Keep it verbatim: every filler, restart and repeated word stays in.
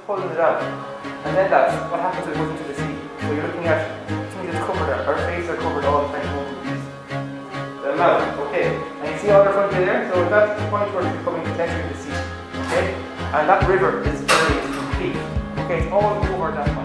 pulling it out. And then that's what happens when it goes into the sea. So you're looking at something that's covered, our faces are covered all the time. The mouth, okay. And you see all the front there? So that's the point where it's becoming entering the sea. Okay? And that river is very deep. Okay, it's all over that